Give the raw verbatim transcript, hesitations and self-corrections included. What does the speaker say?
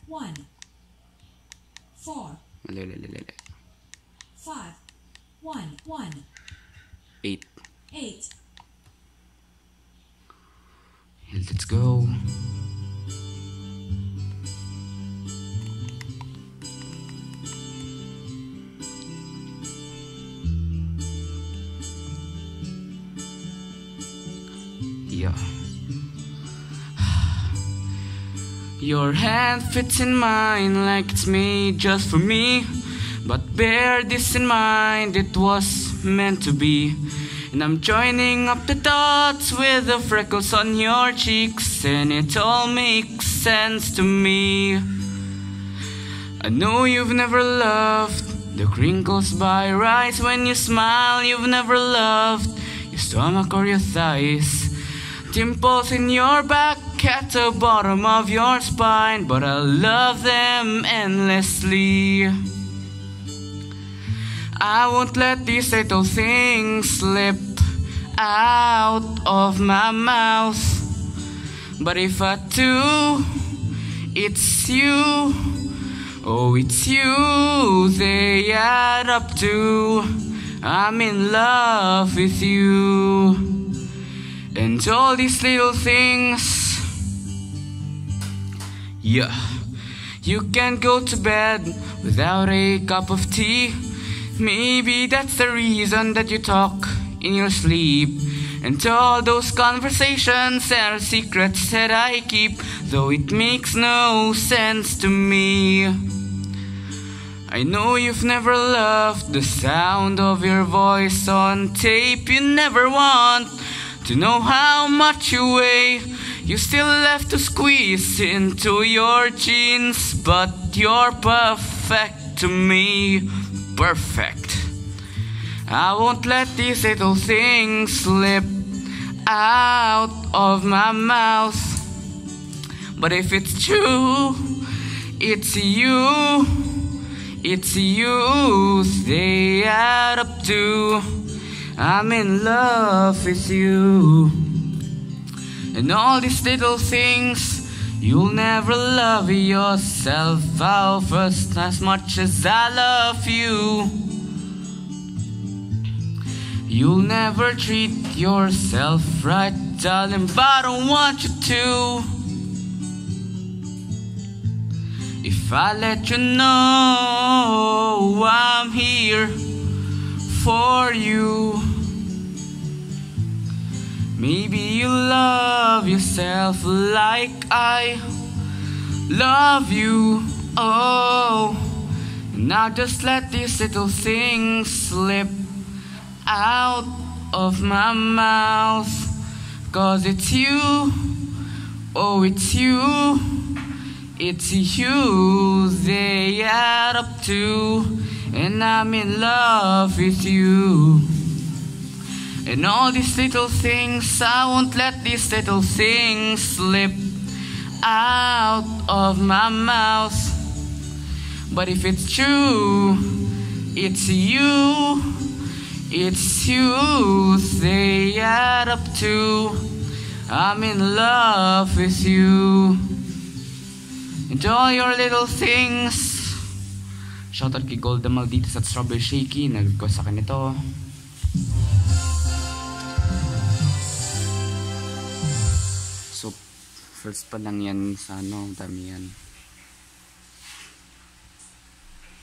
one, four, five, one, one, eight. eight. Let's go. Yeah. Your hand fits in mine like it's made just for me. But bear this in mind, it was meant to be. And I'm joining up the dots with the freckles on your cheeks, and it all makes sense to me. I know you've never loved the crinkles by your eyes when you smile. You've never loved your stomach or your thighs, dimples in your back at the bottom of your spine, but I love them endlessly. I won't let these little things slip out of my mouth, but if I do, it's you. Oh, it's you they add up to. I'm in love with you. And all these little things. Yeah, you can't go to bed without a cup of tea. Maybe that's the reason that you talk in your sleep. And all those conversations are secrets that I keep, though it makes no sense to me. I know you've never loved the sound of your voice on tape. You never want to know how much you weigh. You still have to squeeze into your jeans, but you're perfect to me. Perfect. I won't let these little things slip out of my mouth, but if it's true, it's you. It's you they add up to. I'm in love with you. And all these little things, you'll never love yourself out first as much as I love you. You'll never treat yourself right, darling, but I don't want you to. If I let you know I'm here for you, maybe you love yourself like I love you. Oh, now just let these little things slip out of my mouth, 'cause it's you. Oh, it's you. It's you they add up to, and I'm in love with you. And all these little things, I won't let these little things slip out of my mouth. But if it's true, it's you. It's you they add up to. I'm in love with you. And all your little things. Shoutout kay Golda Malditas at Strawberry Shaky. Nag-request sa akin ito. So, first pa lang yan sa ano, dami yan.